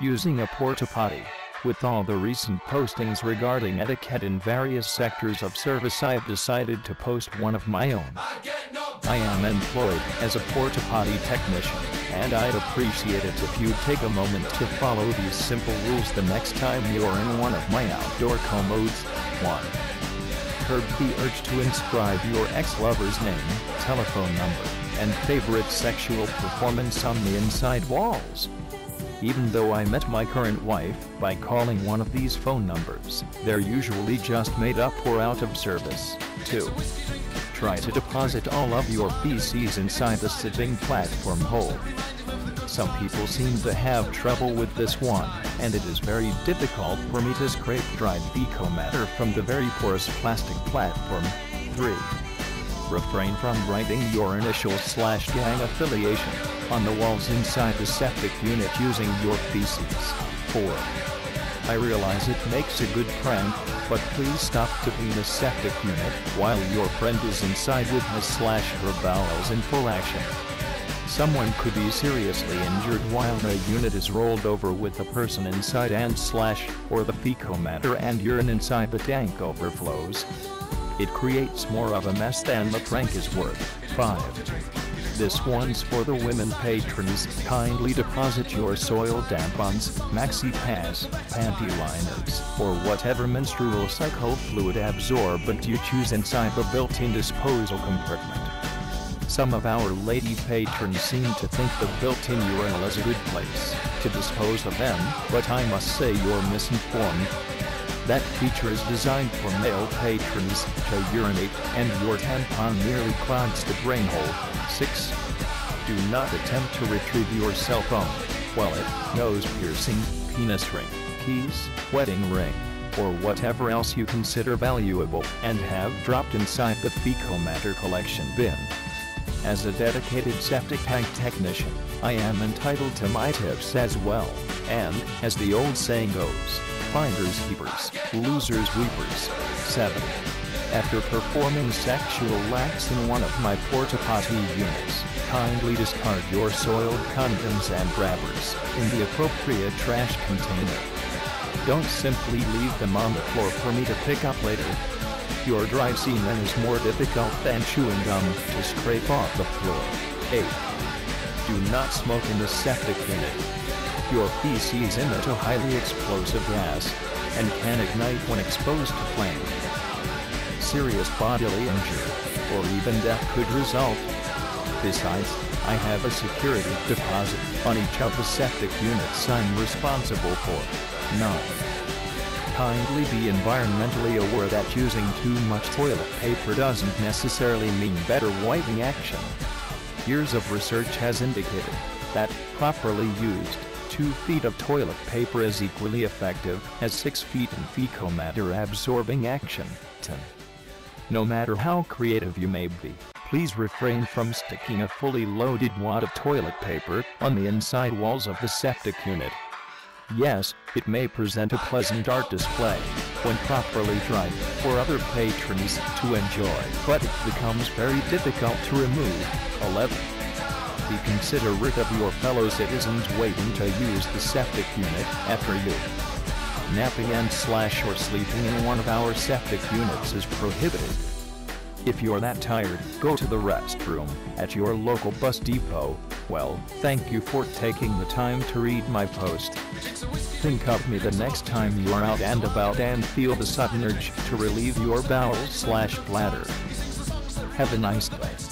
using a porta-potty. With all the recent postings regarding etiquette in various sectors of service, I have decided to post one of my own. I am employed as a porta-potty technician, and I'd appreciate it if you'd take a moment to follow these simple rules the next time you're in one of my outdoor commodes. 1. Curb the urge to inscribe your ex-lover's name, telephone number, and favorite sexual performance on the inside walls. Even though I met my current wife by calling one of these phone numbers, they're usually just made up or out of service. 2. Try to deposit all of your feces inside the sitting platform hole. Some people seem to have trouble with this one, and it is very difficult for me to scrape dried fecal matter from the very porous plastic platform. 3. Refrain from writing your initials/gang affiliation on the walls inside the septic unit using your feces. 4. I realize it makes a good prank, but please stop tipping the septic unit while your friend is inside with his/her bowels in full action. Someone could be seriously injured while the unit is rolled over with the person inside and/or the fecal matter and urine inside the tank overflows. It creates more of a mess than the prank is worth. 5. This one's for the women patrons. Kindly deposit your soiled tampons, maxi pads, panty liners, or whatever menstrual cycle fluid absorbent you choose inside the built-in disposal compartment. Some of our lady patrons seem to think the built-in urinal is a good place to dispose of them, but I must say you're misinformed. That feature is designed for male patrons to urinate, and your tampon nearly clogs the drain hole. 6. Do not attempt to retrieve your cell phone, wallet, nose piercing, penis ring, keys, wedding ring, or whatever else you consider valuable and have dropped inside the fecal matter collection bin. As a dedicated septic tank technician, I am entitled to my tips as well, and, as the old saying goes, finders keepers, losers weepers. 7. After performing sexual acts in one of my porta-potty units, kindly discard your soiled condoms and grabbers in the appropriate trash container. Don't simply leave them on the floor for me to pick up later. Your dry semen is more difficult than chewing gum to scrape off the floor. 8. Do not smoke in the septic unit. Your feces emit a highly explosive gas and can ignite when exposed to flame. Serious bodily injury, or even death could result. Besides, I have a security deposit on each of the septic units I'm responsible for. 9. Kindly be environmentally aware that using too much toilet paper doesn't necessarily mean better wiping action. Years of research has indicated that, properly used, 2 feet of toilet paper is equally effective as 6 feet in fecal matter absorbing action. 10. No matter how creative you may be, please refrain from sticking a fully loaded wad of toilet paper on the inside walls of the septic unit. Yes, it may present a pleasant art display when properly dried for other patrons to enjoy, but it becomes very difficult to remove. 11. Be considerate of your fellow citizens waiting to use the septic unit after you. Napping and/or sleeping in one of our septic units is prohibited. If you're that tired, go to the restroom at your local bus depot. Well, thank you for taking the time to read my post. Think of me the next time you are out and about and feel the sudden urge to relieve your bowels/bladder. Have a nice day.